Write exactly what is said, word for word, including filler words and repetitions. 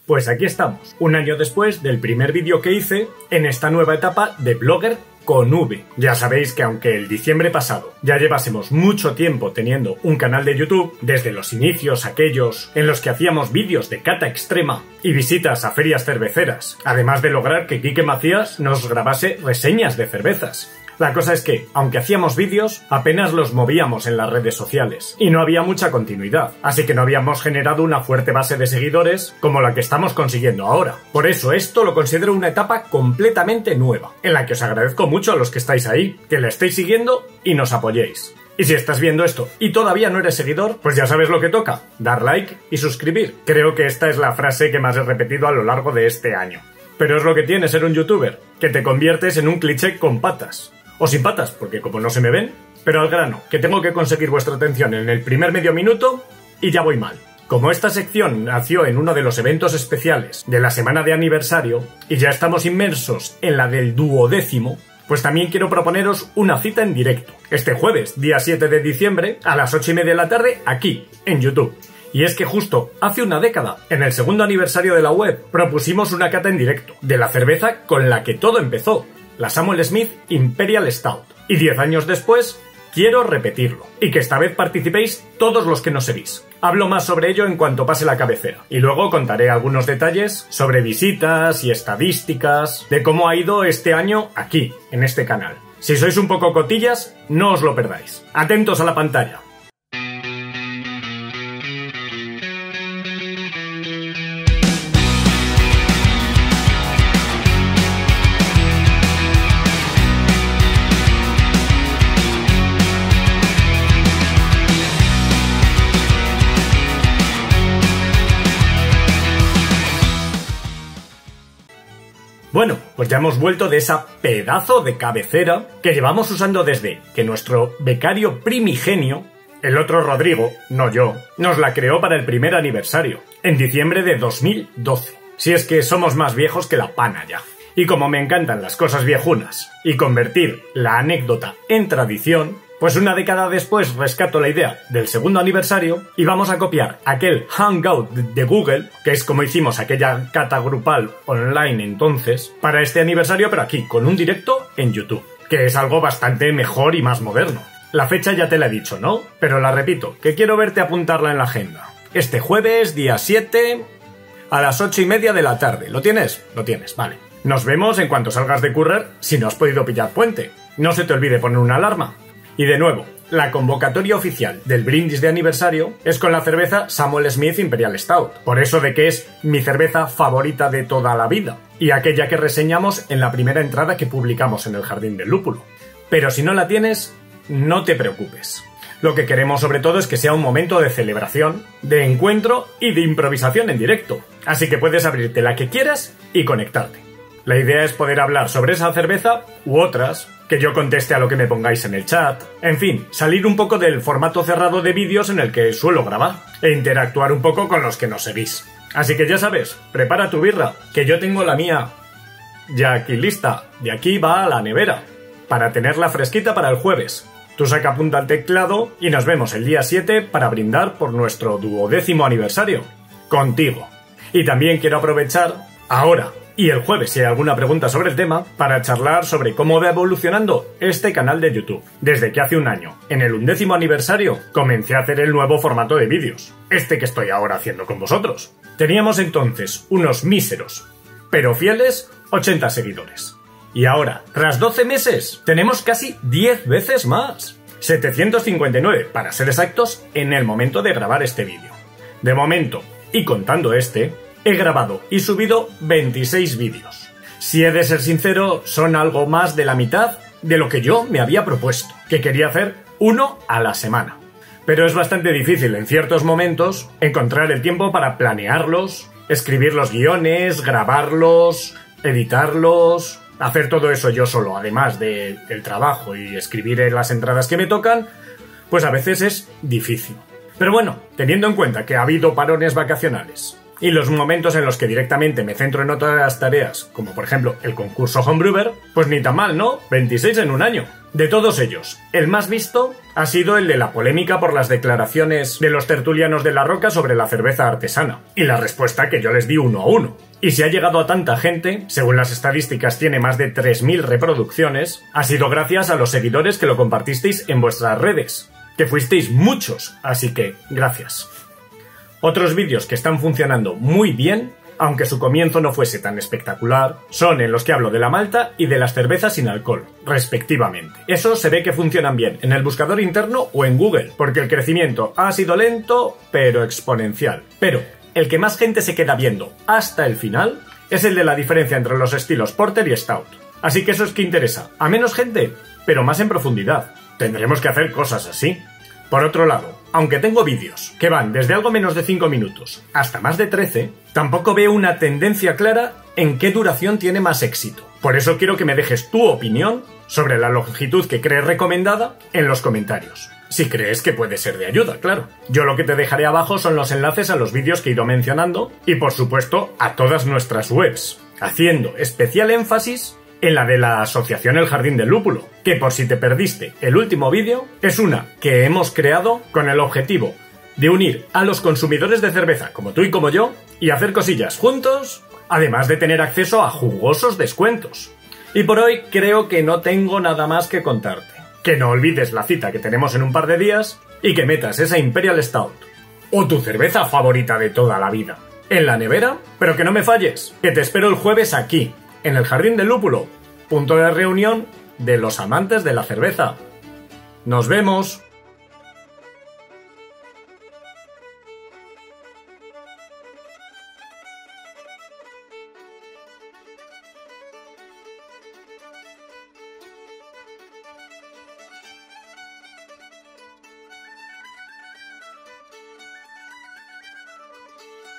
Pues aquí estamos, un año después del primer vídeo que hice en esta nueva etapa de blogger con V. Ya sabéis que aunque el diciembre pasado ya llevásemos mucho tiempo teniendo un canal de YouTube, desde los inicios aquellos en los que hacíamos vídeos de cata extrema y visitas a ferias cerveceras, además de lograr que Quique Macías nos grabase reseñas de cervezas. La cosa es que, aunque hacíamos vídeos, apenas los movíamos en las redes sociales, y no había mucha continuidad, así que no habíamos generado una fuerte base de seguidores como la que estamos consiguiendo ahora. Por eso esto lo considero una etapa completamente nueva, en la que os agradezco mucho a los que estáis ahí, que la estéis siguiendo y nos apoyéis. Y si estás viendo esto y todavía no eres seguidor, pues ya sabes lo que toca, dar like y suscribir. Creo que esta es la frase que más he repetido a lo largo de este año. Pero es lo que tiene ser un youtuber, que te conviertes en un cliché con patas. O sin patas, porque como no se me ven, pero al grano, que tengo que conseguir vuestra atención en el primer medio minuto y ya voy mal. Como esta sección nació en uno de los eventos especiales de la semana de aniversario y ya estamos inmersos en la del duodécimo, pues también quiero proponeros una cita en directo, este jueves, día siete de diciembre, a las ocho y media de la tarde, aquí, en YouTube. Y es que justo hace una década, en el segundo aniversario de la web, propusimos una cata en directo, de la cerveza con la que todo empezó, la Samuel Smith Imperial Stout. Y diez años después, quiero repetirlo, y que esta vez participéis todos los que nos seguís. Hablo más sobre ello en cuanto pase la cabecera, y luego contaré algunos detalles sobre visitas y estadísticas de cómo ha ido este año aquí, en este canal. Si sois un poco cotillas, no os lo perdáis. Atentos a la pantalla. Bueno, pues ya hemos vuelto de esa pedazo de cabecera que llevamos usando desde que nuestro becario primigenio, el otro Rodrigo, no yo, nos la creó para el primer aniversario, en diciembre de dos mil doce. Si es que somos más viejos que la pana ya. Y como me encantan las cosas viejunas y convertir la anécdota en tradición, pues una década después rescato la idea del segundo aniversario y vamos a copiar aquel Hangout de Google, que es como hicimos aquella cata grupal online entonces, para este aniversario, pero aquí, con un directo en YouTube, que es algo bastante mejor y más moderno. La fecha ya te la he dicho, ¿no? Pero la repito, que quiero verte apuntarla en la agenda. Este jueves, día siete, a las ocho y media de la tarde. ¿Lo tienes? Lo tienes, vale. Nos vemos en cuanto salgas de currar si no has podido pillar puente. No se te olvide poner una alarma. Y de nuevo, la convocatoria oficial del brindis de aniversario es con la cerveza Samuel Smith Imperial Stout, por eso de que es mi cerveza favorita de toda la vida, y aquella que reseñamos en la primera entrada que publicamos en el Jardín del Lúpulo. Pero si no la tienes, no te preocupes. Lo que queremos sobre todo es que sea un momento de celebración, de encuentro y de improvisación en directo, así que puedes abrirte la que quieras y conectarte. La idea es poder hablar sobre esa cerveza u otras, que yo conteste a lo que me pongáis en el chat, en fin, salir un poco del formato cerrado de vídeos en el que suelo grabar, e interactuar un poco con los que nos seguís. Así que ya sabes, prepara tu birra, que yo tengo la mía ya aquí lista, de aquí va a la nevera, para tenerla fresquita para el jueves. Tú saca punta al teclado y nos vemos el día siete para brindar por nuestro duodécimo aniversario, contigo. Y también quiero aprovechar, ahora, y el jueves, si hay alguna pregunta sobre el tema, para charlar sobre cómo va evolucionando este canal de YouTube. Desde que hace un año, en el undécimo aniversario, comencé a hacer el nuevo formato de vídeos, este que estoy ahora haciendo con vosotros. Teníamos entonces unos míseros, pero fieles, ochenta seguidores. Y ahora, tras doce meses, tenemos casi diez veces más. setecientos cincuenta y nueve, para ser exactos, en el momento de grabar este vídeo. De momento, y contando este, he grabado y subido veintiséis vídeos. Si he de ser sincero, son algo más de la mitad de lo que yo me había propuesto, que quería hacer uno a la semana. Pero es bastante difícil en ciertos momentos encontrar el tiempo para planearlos, escribir los guiones, grabarlos, editarlos, hacer todo eso yo solo, además de- del trabajo y escribir las entradas que me tocan, pues a veces es difícil. Pero bueno, teniendo en cuenta que ha habido parones vacacionales y los momentos en los que directamente me centro en otras tareas, como por ejemplo el concurso Homebrewer, pues ni tan mal, ¿no? veintiséis en un año. De todos ellos, el más visto ha sido el de la polémica por las declaraciones de los tertulianos de La Roca sobre la cerveza artesana, y la respuesta que yo les di uno a uno. Y si ha llegado a tanta gente, según las estadísticas tiene más de tres mil reproducciones, ha sido gracias a los seguidores que lo compartisteis en vuestras redes, que fuisteis muchos, así que gracias. Otros vídeos que están funcionando muy bien, aunque su comienzo no fuese tan espectacular, son en los que hablo de la malta y de las cervezas sin alcohol, respectivamente. Eso se ve que funcionan bien en el buscador interno o en Google, porque el crecimiento ha sido lento, pero exponencial. Pero el que más gente se queda viendo hasta el final es el de la diferencia entre los estilos Porter y Stout. Así que eso es que interesa a menos gente, pero más en profundidad. Tendremos que hacer cosas así. Por otro lado, aunque tengo vídeos que van desde algo menos de cinco minutos hasta más de trece, tampoco veo una tendencia clara en qué duración tiene más éxito. Por eso quiero que me dejes tu opinión sobre la longitud que crees recomendada en los comentarios. Si crees que puede ser de ayuda, claro. Yo lo que te dejaré abajo son los enlaces a los vídeos que he ido mencionando y, por supuesto, a todas nuestras webs, haciendo especial énfasis en la de la Asociación El Jardín del Lúpulo, que por si te perdiste el último vídeo, es una que hemos creado con el objetivo de unir a los consumidores de cerveza, como tú y como yo, y hacer cosillas juntos, además de tener acceso a jugosos descuentos. Y por hoy creo que no tengo nada más que contarte. Que no olvides la cita que tenemos en un par de días y que metas esa Imperial Stout, o tu cerveza favorita de toda la vida, en la nevera, pero que no me falles, que te espero el jueves aquí, en el Jardín del Lúpulo, punto de reunión de los amantes de la cerveza. ¡Nos vemos!